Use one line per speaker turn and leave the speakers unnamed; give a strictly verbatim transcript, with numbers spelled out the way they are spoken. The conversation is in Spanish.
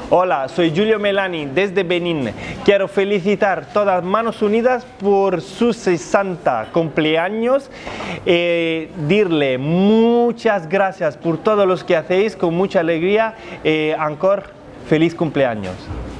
Hola, soy Giulio Melani desde Benín. Quiero felicitar todas Manos Unidas por sus sesenta cumpleaños. Eh, dirle muchas gracias por todo lo que hacéis con mucha alegría. Eh, encore, feliz cumpleaños.